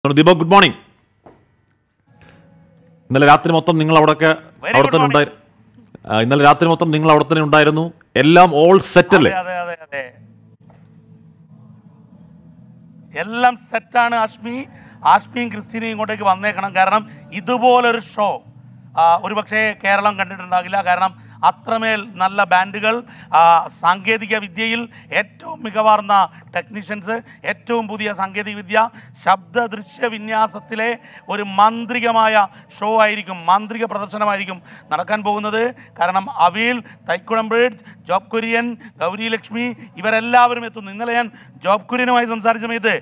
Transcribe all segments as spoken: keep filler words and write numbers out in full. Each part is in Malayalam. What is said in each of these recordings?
Deepak, good morning. ഇന്നലെ രാത്രി മൊത്തം നിങ്ങൾ അവിടെയൊക്കെ അവിടെ തന്നെ ഉണ്ടായിരുന്നു. ഇന്നലെ രാത്രി മൊത്തം നിങ്ങൾ അവിടെ തന്നെ ഉണ്ടായിരുന്നു. എല്ലാം ഓൾ സെറ്റ് അല്ലേ? എല്ലാം സെറ്റാണ്. ആഷ്മി ആഷ്മിയും ക്രിസ്റ്റീനയും ഇങ്ങോട്ടേക്ക് വന്നേക്കണം. കാരണം ഇതുപോലൊരു ഷോ ഒരു പക്ഷേ കേരളം കണ്ടിട്ടുണ്ടാകില്ല. കാരണം അത്രമേൽ നല്ല ബാൻഡുകൾ, സാങ്കേതിക വിദ്യയിൽ ഏറ്റവും മികവാർന്ന ടെക്നീഷ്യൻസ്, ഏറ്റവും പുതിയ സാങ്കേതിക വിദ്യ, ശബ്ദ ദൃശ്യ വിന്യാസത്തിലെ ഒരു മാന്ത്രികമായ ഷോ ആയിരിക്കും, മാന്ത്രിക പ്രദർശനമായിരിക്കും നടക്കാൻ പോകുന്നത്. കാരണം അവിൽ, തൈക്കുടം ബ്രിഡ്ജ്, ജോബ് കുര്യൻ, ഗൗരി ലക്ഷ്മി ഇവരെല്ലാവരും എത്തുന്നു. ഇന്നലെ ഞാൻ ജോബ് കുര്യനുമായി സംസാരിച്ച സമയത്ത്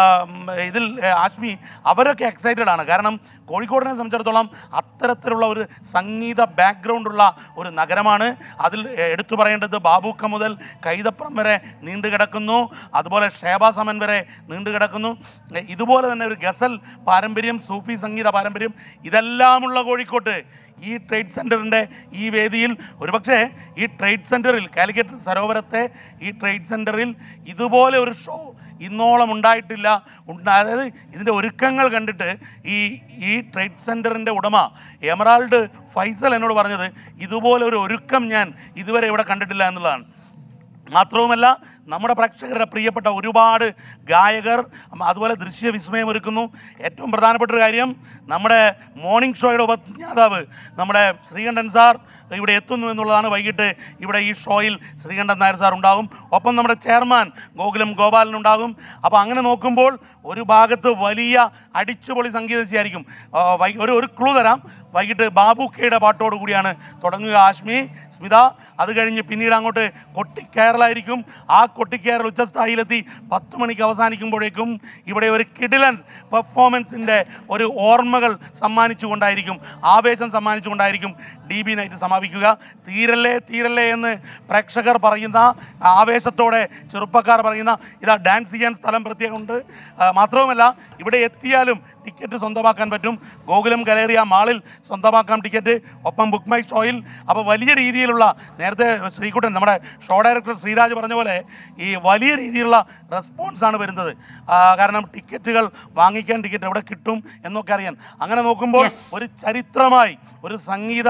ഇതിൽ ആഷ്മി അവരൊക്കെ എക്സൈറ്റഡ് ആണ്. കാരണം കോഴിക്കോടിനെ സംബന്ധിച്ചിടത്തോളം അത്തരത്തിലുള്ള ഒരു സംഗീത ബാക്ക്ഗ്രൗണ്ടുള്ള ഒരു നഗരമാണ്. അതിൽ എടുത്തു പറയേണ്ടത് ബാബൂക്ക മുതൽ കൈതപ്രം വരെ നീണ്ടു കിടക്കുന്നു, അതുപോലെ ഷേബാസ് അമൻ വരെ നീണ്ടു കിടക്കുന്നു. ഇതുപോലെ തന്നെ ഒരു ഗസൽ പാരമ്പര്യം, സൂഫി സംഗീത പാരമ്പര്യം ഇതെല്ലാമുള്ള കോഴിക്കോട്ട് ഈ ട്രേഡ് സെൻറ്ററിൻ്റെ ഈ വേദിയിൽ ഒരുപക്ഷെ ഈ ട്രേഡ് സെൻറ്ററിൽ കാലിക്കറ്റ് സരോവരത്തെ ഈ ട്രേഡ് സെൻറ്ററിൽ ഇതുപോലെ ഒരു ഷോ ഇന്നോളം ഉണ്ടായിട്ടില്ല. അതായത് ഇതിൻ്റെ ഒരുക്കങ്ങൾ കണ്ടിട്ട് ഈ ഈ ട്രേഡ് സെൻറ്ററിൻ്റെ ഉടമ എമറാൾഡ് ഫൈസൽ എന്നോട് പറഞ്ഞത് ഇതുപോലെ ഒരു ഒരുക്കം ഞാൻ ഇതുവരെ ഇവിടെ കണ്ടിട്ടില്ല എന്നുള്ളതാണ്. മാത്രവുമല്ല നമ്മുടെ പ്രേക്ഷകരുടെ പ്രിയപ്പെട്ട ഒരുപാട് ഗായകർ അതുപോലെ ദൃശ്യവിസ്മയം ഒരുക്കുന്നു. ഏറ്റവും പ്രധാനപ്പെട്ട ഒരു കാര്യം, നമ്മുടെ മോർണിംഗ് ഷോയുടെ ഉപജ്ഞാതാവ് നമ്മുടെ ശ്രീകണ്ഠൻ സാർ ഇവിടെ എത്തുന്നു എന്നുള്ളതാണ്. വൈകിട്ട് ഇവിടെ ഈ ഷോയിൽ ശ്രീകണ്ഠൻ നായർ സാർ ഉണ്ടാകും. ഒപ്പം നമ്മുടെ ചെയർമാൻ ഗോകുലം ഗോപാലൻ ഉണ്ടാകും. അപ്പോൾ അങ്ങനെ നോക്കുമ്പോൾ ഒരു ഭാഗത്ത് വലിയ അടിച്ചുപൊളി സംഗീതശിയായിരിക്കും. ഒരു ഒരു ക്ലൂ തരാം, വൈകിട്ട് ബാബുക്കയുടെ പാട്ടോട് കൂടിയാണ് തുടങ്ങുക ആഷ്മി, സ്മിത. അത് കഴിഞ്ഞ് പിന്നീട് അങ്ങോട്ട് കൊട്ടിക്കയറലായിരിക്കും. ആ കൊട്ടിക്കയറൽ ഉച്ചസ്ഥായിലെത്തി പത്ത് മണിക്ക് അവസാനിക്കുമ്പോഴേക്കും ഇവിടെ ഒരു കിടിലൻ പെർഫോമൻസിൻ്റെ ഒരു ഓർമ്മകൾ സമ്മാനിച്ചുകൊണ്ടായിരിക്കും, ആവേശം സമ്മാനിച്ചുകൊണ്ടായിരിക്കും ഡി ബി നൈറ്റ് സമാപിക്കുക. തീരല്ലേ തീരല്ലേ എന്ന് പ്രേക്ഷകർ പറയുന്ന ആവേശത്തോടെ ചെറുപ്പക്കാർ പറയുന്ന ഇതാ ഡാൻസ് ചെയ്യാൻ സ്ഥലം പ്രത്യേകമുണ്ട്. മാത്രവുമല്ല ഇവിടെ എത്തിയാലും ടിക്കറ്റ് സ്വന്തമാക്കാൻ പറ്റും. ഗോകുലം ഗലേറിയ മാളിൽ സ്വന്തമാക്കാം ടിക്കറ്റ്, ഒപ്പം ബുക്ക് മൈ ഷോയിൽ. അപ്പോൾ വലിയ രീതിയിലുള്ള, നേരത്തെ ശ്രീകുട്ടൻ നമ്മുടെ ഷോ ഡയറക്ടർ ശ്രീരാജ് പറഞ്ഞ പോലെ ഈ വലിയ രീതിയിലുള്ള റെസ്പോൺസാണ് വരുന്നത്. കാരണം ടിക്കറ്റുകൾ വാങ്ങിക്കാൻ ടിക്കറ്റ് എവിടെ കിട്ടും എന്നൊക്കെ അറിയാൻ. അങ്ങനെ നോക്കുമ്പോൾ ഒരു ചരിത്രമായി ഒരു സംഗീത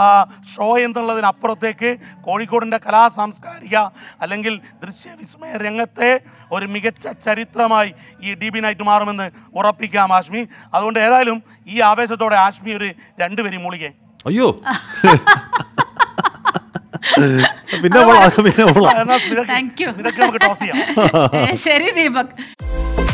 ഷോ എന്നുള്ളതിനപ്പുറത്തേക്ക് കോഴിക്കോടിൻ്റെ കലാ സാംസ്കാരിക അല്ലെങ്കിൽ ദൃശ്യവിസ്മയ രംഗത്തെ ഒരു മികച്ച ചരിത്രമായി ഈ ഡി ബി നൈറ്റ് മാറുമെന്ന് ഉറപ്പിക്കാം ആഷ്മി. അതുകൊണ്ട് ഏതായാലും ഈ ആവേശത്തോടെ ആഷ്മി ഒരു രണ്ടുപേരും മൂളികെ. അയ്യോ പിന്നെ നമുക്ക് ടോസ് ചെയ്യാം. ശരി ദീപക്.